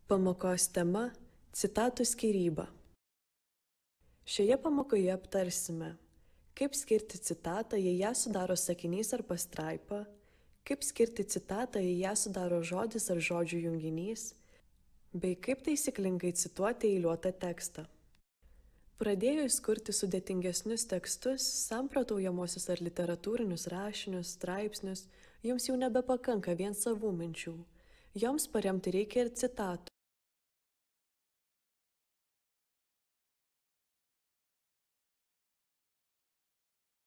Pamokos tema – citatų skyryba. Šioje pamokoje aptarsime, kaip skirti citatą, jei ją sudaro sakinys ar pastraipa, kaip skirti citatą, jei ją sudaro žodis ar žodžių junginys, bei kaip taisyklingai cituoti eiliuotą tekstą. Pradėjus kurti sudėtingesnius tekstus, samprotaujamosius ar literatūrinius rašinius, straipsnius, jums jau nebepakanka vien savų minčių. Joms paremti reikia ir citatų,